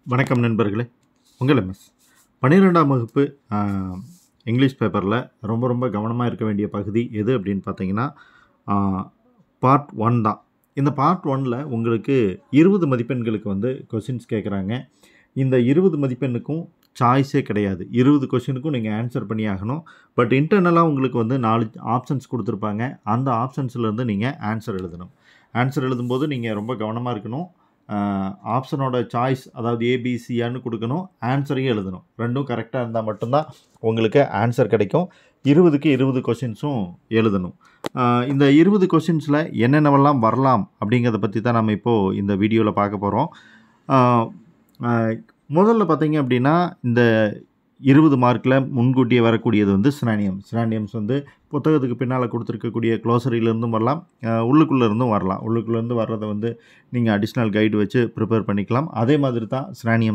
வணக்கம் நண்பர்களே. உங்கள் எம்எஸ் 12ஆம் வகுப்பு இங்கிலீஷ் பேப்பரில் ரொம்ப கவனமாக இருக்க வேண்டிய பகுதி எது அப்படின்னு பார்த்தீங்கன்னா பார்ட் 1 தான். இந்த பார்ட் 1ல் உங்களுக்கு 20 மதிப்பெண்களுக்கு வந்து கொஷின்ஸ் கேட்குறாங்க. இந்த 20 மதிப்பெண்ணுக்கும் சாய்ஸே கிடையாது. 20 கொஷினுக்கும் நீங்கள் ஆன்சர் பண்ணி ஆகணும். பட் இன்டர்னலாக உங்களுக்கு வந்து 4 ஆப்ஷன்ஸ் கொடுத்துருப்பாங்க. அந்த ஆப்ஷன்ஸ்லேருந்து நீங்கள் ஆன்சர் எழுதணும். ஆன்சர் எழுதும்போது நீங்கள் ரொம்ப கவனமாக இருக்கணும். ஆப்ஷனோட சாய்ஸ் அதாவது ஏபிசியான்னு கொடுக்கணும், ஆன்சரையும் எழுதணும். ரெண்டும் கரெக்டாக இருந்தால் மட்டும்தான் உங்களுக்கு ஆன்சர் கிடைக்கும். 20க்கு 20 கொஷின்ஸும் எழுதணும். இந்த 20 கொஷின்ஸில் என்னென்னவெல்லாம் வரலாம் அப்படிங்கிறத பற்றி தான் நம்ம இப்போது இந்த வீடியோவில் பார்க்க போகிறோம். முதல்ல பார்த்தீங்க அப்படின்னா இந்த 20 மார்க்கில் முன்கூட்டியே வரக்கூடியது வந்து சினானியம்ஸ் வந்து புத்தகத்துக்கு பின்னால் கொடுத்துருக்கக்கூடிய க்ளோசரியிலேருந்தும் வரலாம், உள்ளுக்குள்ளே இருந்தும் வரலாம். உள்ளுக்குள்ளேருந்து வர்றதை வந்து நீங்கள் அடிஷ்னல் கைடு வச்சு ப்ரிப்பேர் பண்ணிக்கலாம். அதே மாதிரி தான்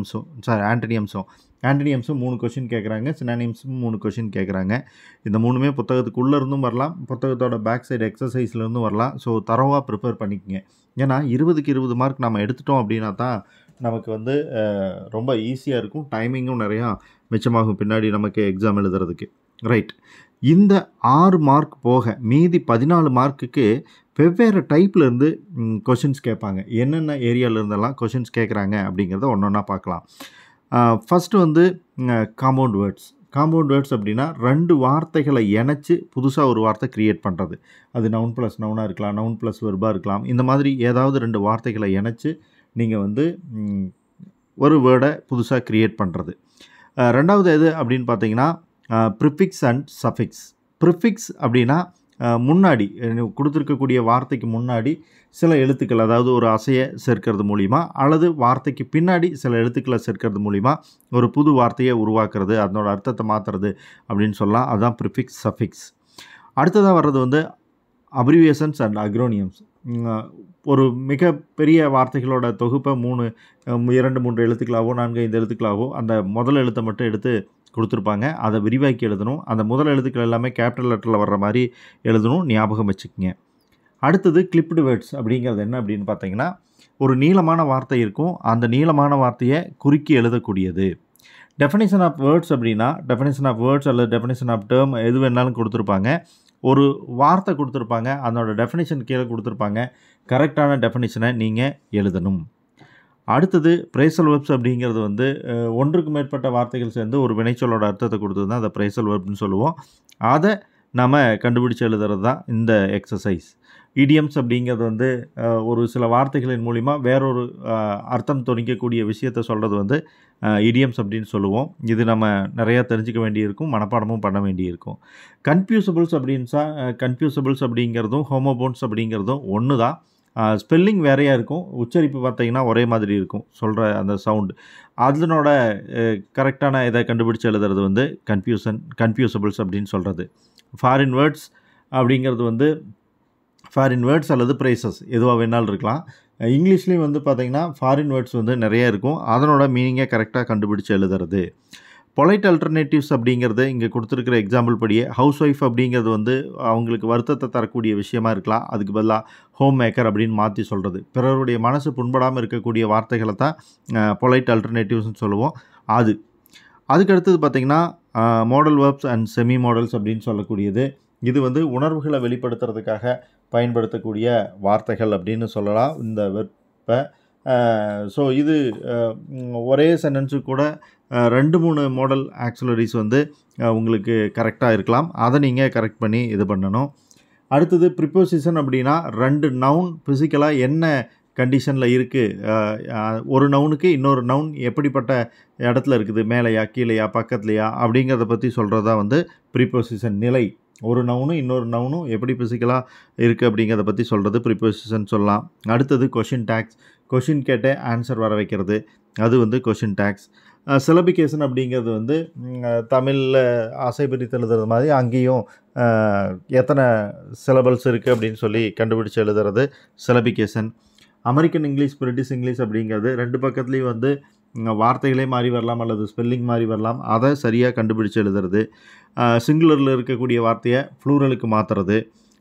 ஆண்டனியம்ஸும் 3 கொஷின் கேட்குறாங்க, சினானியம்ஸும் 3 கொஷின் கேட்குறாங்க. இந்த 3மே புத்தகத்துக்குள்ளே இருந்தும் வரலாம், புத்தகத்தோட பேக் சைடு எக்ஸசைஸ்லேருந்தும் வரலாம். ஸோ தரவாக ப்ரிப்பேர் பண்ணிக்கங்க. ஏன்னா 20க்கு 20 மார்க் நம்ம எடுத்துட்டோம் அப்படின்னா தான் நமக்கு வந்து ரொம்ப ஈஸியாக இருக்கும். டைமிங்கும் நிறையா மிச்சமாகும் பின்னாடி நமக்கு எக்ஸாம் எழுதுறதுக்கு. ரைட். இந்த 6 மார்க் போக மீதி 14 மார்க்குக்கு வெவ்வேறு டைப்லேருந்து கொஷின்ஸ் கேட்பாங்க. என்னென்ன ஏரியாவிலேருந்தெல்லாம் கொஷின்ஸ் கேட்குறாங்க அப்படிங்கிறத ஒன்றா பார்க்கலாம். ஃபஸ்ட்டு வந்து காம்பவுண்ட் வேர்ட்ஸ் அப்படின்னா 2 வார்த்தைகளை இணைச்சி புதுசாக ஒரு வார்த்தை க்ரியேட் பண்ணுறது. அது நவுன் ப்ளஸ் நவுனாக இருக்கலாம், நவுன் ப்ளஸ் வெர்பாக இருக்கலாம். இந்த மாதிரி ஏதாவது 2 வார்த்தைகளை இணைச்சி நீங்கள் வந்து ஒரு வேர்டை புதுசாக க்ரியேட் பண்ணுறது. ரெண்டாவது எது அப்படின்னு பார்த்தீங்கன்னா ப்ரிஃபிக்ஸ் அண்ட் சஃபிக்ஸ். ப்ரிஃபிக்ஸ் அப்படின்னா முன்னாடி கொடுத்துருக்கக்கூடிய வார்த்தைக்கு முன்னாடி சில எழுத்துக்கள், அதாவது ஒரு அசையை சேர்க்கறது மூலிமா அல்லது வார்த்தைக்கு பின்னாடி சில எழுத்துக்களை சேர்க்கறது மூலிமா ஒரு புது வார்த்தையை உருவாக்குறது, அதனோட அர்த்தத்தை மாற்றுறது அப்படின்னு சொல்லலாம். அதுதான் ப்ரிஃபிக்ஸ் சஃபிக்ஸ். அடுத்ததாக வர்றது வந்து அப்ரிவியேஷன்ஸ் அண்ட் அக்ரோனியம்ஸ். ஒரு மிகப்பெரிய வார்த்தைகளோட தொகுப்பை 2-3 எழுத்துக்களாகவோ 4-5 எழுத்துக்களாகவோ அந்த முதல் எழுத்தை மட்டும் எடுத்து கொடுத்துருப்பாங்க. அதை விரிவாக்கி எழுதணும். அந்த முதல் எழுத்துக்கள் எல்லாமே கேபிட்டல் லெட்டரில் வர்ற மாதிரி எழுதணும். ஞாபகம் வச்சுக்கோங்க. அடுத்தது கிளிப்டு வேர்ட்ஸ் அப்படிங்கிறது என்ன அப்படின்னு பார்த்தீங்கன்னா ஒரு நீளமான வார்த்தை இருக்கும், அந்த நீளமான வார்த்தையை குறுக்கி எழுதக்கூடியது. டெஃபினேஷன் ஆஃப் வேர்ட்ஸ் அப்படின்னா டெஃபினேஷன் ஆஃப் வேர்ட்ஸ் அல்லது டெஃபினேஷன் ஆஃப் டேர்ம் எது வேணாலும் கொடுத்துருப்பாங்க. ஒரு வார்த்தை கொடுத்துருப்பாங்க, அதனோட டெஃபினேஷன் கீழே கொடுத்துருப்பாங்க. கரெக்டான டெஃபினேஷனை நீங்கள் எழுதணும். அடுத்தது பிரேசல் வெர்ப்ஸ் அப்படிங்கிறது வந்து ஒன்றுக்கு மேற்பட்ட வார்த்தைகள் சேர்ந்து ஒரு வினைச்சொல்லோட அர்த்தத்தை கொடுத்தது தான் அதை பிரேசல் வெர்ப்னு சொல்லுவோம். அதை நம்ம கண்டுபிடிச்சு எழுதுறது தான் இந்த எக்ஸசைஸ். இடியம்ஸ் அப்படிங்கிறது வந்து ஒரு சில வார்த்தைகளின் மூலிமா வேறொரு அர்த்தம் தொனிக்கக்கூடிய விஷயத்தை சொல்கிறது வந்து இடியம்ஸ் அப்படின்னு சொல்லுவோம். இது நம்ம நிறையா தெரிஞ்சிக்க வேண்டியிருக்கும், மனப்பாடமும் பண்ண வேண்டியிருக்கும். கன்ஃபியூசபிள்ஸ் அப்படிங்கிறதும் ஹோமோபோன்ஸ் அப்படிங்கிறதும் ஒன்று தான். ஸ்பெல்லிங் வேறையாக இருக்கும், உச்சரிப்பு பார்த்திங்கன்னா ஒரே மாதிரி இருக்கும், சொல்கிற அந்த சவுண்டு. அதனோட கரெக்டான இதை கண்டுபிடிச்சு எழுதுறது வந்து கன்ஃபியூசபிள்ஸ் அப்படின்னு சொல்கிறது. ஃபாரின் வேர்ட்ஸ் அப்படிங்கிறது வந்து ஃபாரின் வேர்ட்ஸ் அல்லது ப்ரைசஸ் எதுவாக வேணாலும் இருக்கலாம். இங்கிலீஷ்லேயும் வந்து பார்த்திங்கன்னா ஃபாரின் வேர்ட்ஸ் வந்து நிறைய இருக்கும், அதனோட மீனிங்கை கரெக்டாக கண்டுபிடிச்சு எழுதுறது. பொலைட் அல்டர்னேட்டிவ்ஸ் அப்படிங்கிறது இங்கே கொடுத்துருக்கிற எக்ஸாம்பிள் படியே ஹவுஸ் ஒய்ஃப் அப்படிங்கிறது வந்து அவங்களுக்கு வருத்தத்தை தரக்கூடிய விஷயமா இருக்கலாம், அதுக்கு பதிலாக ஹோம் மேக்கர் அப்படின்னு மாற்றி சொல்கிறது. பிறருடைய மனசு புண்படாமல் இருக்கக்கூடிய வார்த்தைகளை தான் பொலைட் அல்டர்னேட்டிவ்ஸ்னு சொல்லுவோம். அதுக்கடுத்தது பார்த்திங்கன்னா modal verbs and semi modals அப்படின்னு சொல்லக்கூடியது. இது வந்து உணர்வுகளை வெளிப்படுத்துறதுக்காக பயன்படுத்தக்கூடிய வார்த்தைகள் அப்படின்னு சொல்லலாம் இந்த வெர்பை. ஸோ இது ஒரே சென்டென்ஸுக்கு கூட 2-3 மாடல் ஆக்சிலரிஸ் வந்து உங்களுக்கு கரெக்டாக இருக்கலாம். அதை நீங்கள் கரெக்ட் பண்ணி இது பண்ணணும். அடுத்தது ப்ரிப்போசிஷன் அப்படின்னா 2 நவுன் ஃபிசிக்கலாக என்ன கண்டிஷனில் இருக்குது, ஒரு நவுனுக்கு இன்னொரு நவுன் எப்படிப்பட்ட இடத்துல இருக்குது, மேலேயா கீழேயா பக்கத்துலையா அப்படிங்கிறத பற்றி சொல்கிறதா வந்து ப்ரிப்போசிஷன். நிலை, ஒரு நவுனும் இன்னொரு நவுனும் எப்படி ஃபிசிக்கலாக இருக்குது அப்படிங்கிறத பற்றி சொல்கிறது ப்ரிப்போசிஷன் சொல்லலாம். அடுத்தது கொஷின் டேக்ஸ், கொஷின் கேட்டு ஆன்சர் வர வைக்கிறது, அது வந்து கொஷின் டேக்ஸ். சிலபிகேஷன் அப்படிங்கிறது வந்து தமிழில் ஆசை பிரித்து எழுதுறது மாதிரி அங்கேயும் எத்தனை சிலபல்ஸ் இருக்குது அப்படின்னு சொல்லி கண்டுபிடிச்சு எழுதுறது syllabification. American English, British English அப்படிங்கிறது 2 பக்கத்துலேயும் வந்து வார்த்தைகளே மாறி வரலாம் அல்லது ஸ்பெல்லிங் மாறி வரலாம், அதை சரியாக கண்டுபிடிச்சு எழுதுறது. சிங்குலரில் இருக்கக்கூடிய வார்த்தையை ப்ளூரலுக்கு மாற்றுறது.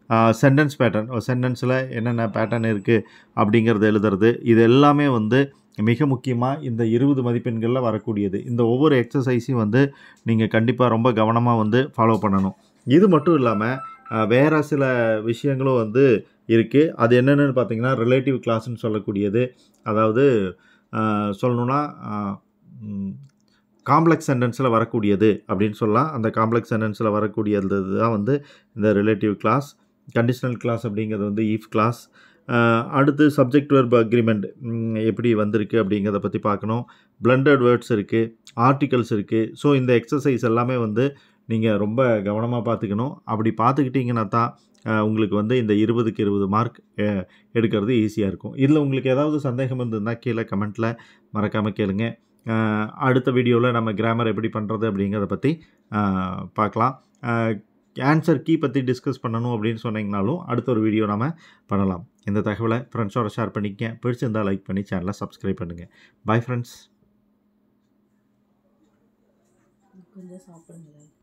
சென்டென்ஸ் பேட்டர்ன், சென்டென்ஸில் என்னென்ன பேட்டர்ன் இருக்குது அப்படிங்கிறது எழுதுறது. இது எல்லாமே வந்து மிக முக்கியமாக இந்த 20 மதிப்பெண்களில் வரக்கூடியது. இந்த ஒவ்வொரு எக்ஸசைஸையும் வந்து நீங்கள் கண்டிப்பாக ரொம்ப கவனமாக வந்து ஃபாலோ பண்ணணும். இது மட்டும் இல்லாமல் வேறு சில விஷயங்களும் வந்து இருக்குது. அது என்னென்னு பார்த்தீங்கன்னா ரிலேட்டிவ் கிளாஸ்ன்னு சொல்லக்கூடியது. அதாவது சொல்லணுன்னா காம்ப்ளெக்ஸ் சென்டென்ஸில் வரக்கூடியது அப்படின்னு சொல்லலாம். அந்த காம்ப்ளெக்ஸ் சென்டென்ஸில் வரக்கூடியது தான் வந்து இந்த ரிலேட்டிவ் கிளாஸ். கண்டிஷனல் கிளாஸ் அப்படிங்கிறது வந்து ஈஃப் கிளாஸ். அடுத்து சப்ஜெக்ட் வெர்ப் அக்ரிமெண்ட் எப்படி வந்திருக்கு அப்படிங்கிறத பற்றி பார்க்கணும். பிளண்டட் வேர்ட்ஸ் இருக்குது, ஆர்டிகல்ஸ் இருக்குது. ஸோ இந்த எக்ஸசைஸ் எல்லாமே வந்து நீங்கள் ரொம்ப கவனமாக பார்த்துக்கணும். அப்படி பார்த்துக்கிட்டிங்கன்னா தான் உங்களுக்கு வந்து இந்த 20க்கு 20 மார்க் எடுக்கிறது ஈஸியாக இருக்கும். இதில் உங்களுக்கு ஏதாவது சந்தேகம் இருந்ததுன்னா கீழே கமெண்ட்டில் மறக்காமல் கேளுங்க. அடுத்த வீடியோவில் நம்ம கிராமர் எப்படி பண்ணுறது அப்படிங்கிறத பற்றி பார்க்கலாம். ஆன்சர் கீ பற்றி டிஸ்கஸ் பண்ணணும் அப்படின்னு சொன்னீங்கனாலும் அடுத்த ஒரு வீடியோ நாம் பண்ணலாம். இந்த தகவலை ஃப்ரெண்ட்ஸோட ஷேர் பண்ணிக்க. பிடிச்சிருந்தால் லைக் பண்ணி சேனலை சப்ஸ்கிரைப் பண்ணுங்கள். Bye friends. கொஞ்சம் சாப்பிடுங்க.